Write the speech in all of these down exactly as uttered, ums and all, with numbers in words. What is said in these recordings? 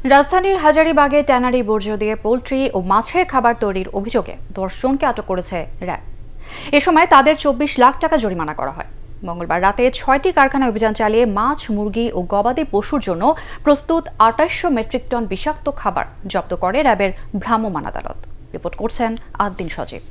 রাজধানীর হাজারীবাগে ট্যানারি বর্জ্য দিয়ে পোল্ট্রি ও মাছের খাবার তৈরির অভিযোগে দশ জনকে আটক করেছে র্যাব। এ সময় তাদের চব্বিশ লাখ টাকা জরিমানা করা হয়। মঙ্গলবার রাতে ছয়টি কারখানায় অভিযান চালিয়ে মাছ, মুরগি ও গবাদি পশুর জন্য প্রস্তুত আটাইশশো মেট্রিক টন বিষাক্ত খাবার জব্দ করে র্যাবের ভ্রাম্যমাণ আদালত। রিপোর্ট করছেন আদ্দিন সজীব।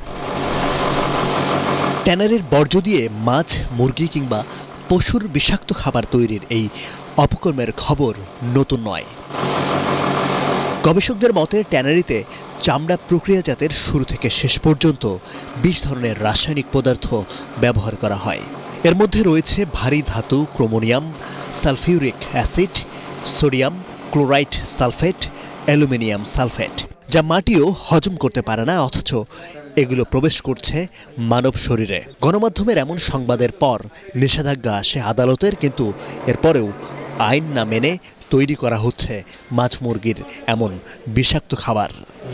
ট্যানারির বর্জ্য দিয়ে মাছ, মুরগি কিংবা পশুর বিষাক্ত খাবার তৈরির এই অপকর্মের খবর নতুন নয়। গবেষকদের মতে ট্যানারিতে চামড়া প্রক্রিয়াজাতের শুরু থেকে শেষ পর্যন্ত বিশ ধরনের রাসায়নিক পদার্থ ব্যবহার করা হয়। এর মধ্যে রয়েছে ভারী ধাতু chromium, sulphuric acid, sodium chloride sulphate, aluminium sulphate, যা মাটিও হজম করতে পারে না, অথচ এগুলো প্রবেশ করছে মানব শরীরে। গণমাধ্যমের এমন সংবাদের পর নিষেধাজ্ঞা আসে আদালতের, কিন্তু এরপরেও আইন না মেনে তৈরি করা হচ্ছে মাছ, মুরগির এমন বিষাক্ত খাবার।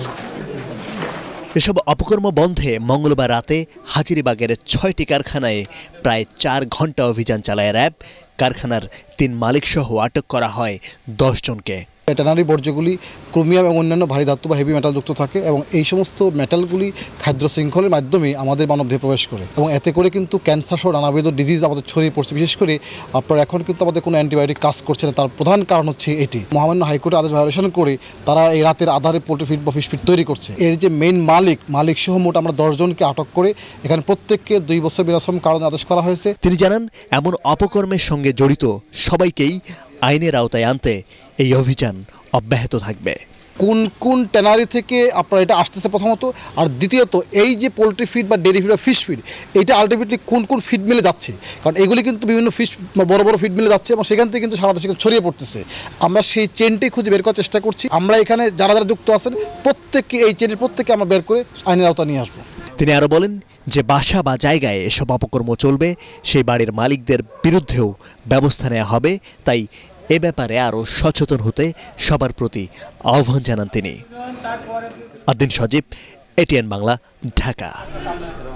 এসব অপকর্ম বন্ধে মঙ্গলবার রাতে হাজারীবাগের ছয়টি কারখানায় প্রায় চার ঘন্টা অভিযান চালায় র্যাব। কারখানার তিন মালিকসহ আটক করা হয় দশ জনকে। ট্যানারি বর্জ্যগুলি ক্রোমিয়াম এবং অন্যান্য ভারী ধাতু বা হেভি মেটাল যুক্ত থাকে এবং এই সমস্ত মেটালগুলি খাদ্য শৃঙ্খলের মাধ্যমে আমাদের মানবদেহে প্রবেশ করে এবং এতে করে কিন্তু ক্যান্সার সহ নানাবিধ ডিজিজ আমাদের ছড়িয়ে পড়ছে। বিশেষ করে আপনার এখন কিন্তু আমাদের কোনো অ্যান্টিবায়োটিক কাজ করছে না, তার প্রধান কারণ হচ্ছে এটি। মহামান্য হাইকোর্টের আদেশ ভায়োলেশন করে তারা এই রাতের আধারে পোল্ট্রি ফিড বা ফিশ ফিড তৈরি করছে। এর যে মেইন মালিক মালিক সহ মোট আমরা দশজনকে আটক করে এখানে প্রত্যেককে দুই বছর বিনাশ্রম কারণে আদেশ করা হয়েছে। তিনি জানান, এমন অপকর্মের সঙ্গে জড়িত সবাইকেই আইনের আওতায় আনতে এই অভিযান অব্যাহত থাকবে। কোন কোন ট্যানারি থেকে আপনার এটা আসতেছে প্রথমত, আর দ্বিতীয়ত এই যে পোলট্রি ফিড বা ডেয়ারি ফিড বা ফিশ ফিড, এটা আলটিমেটলি কোন কোন ফিড মিলে যাচ্ছে, কারণ এগুলি কিন্তু বিভিন্ন ফিশ বড় বড় ফিড মিলে যাচ্ছে এবং সেখান থেকে কিন্তু সারা দেশে ছড়িয়ে পড়তেছে। আমরা সেই চেনটাই খুঁজে বের করার চেষ্টা করছি। আমরা এখানে যারা যারা যুক্ত আছেন প্রত্যেককে এই চেনের প্রত্যেককে আমরা বের করে আইনের আওতা নিয়ে আসবো। তিনি আরও বলেন, যে বাসা বা জায়গায় এসব অপকর্ম চলবে সেই বাড়ির মালিকদের বিরুদ্ধেও ব্যবস্থা নেওয়া হবে। তাই এ ব্যাপারে আরও সচেতন হতে সবার প্রতি আহ্বান জানান তিনি। আদ্দিন সজীব, এটিএন বাংলা, ঢাকা।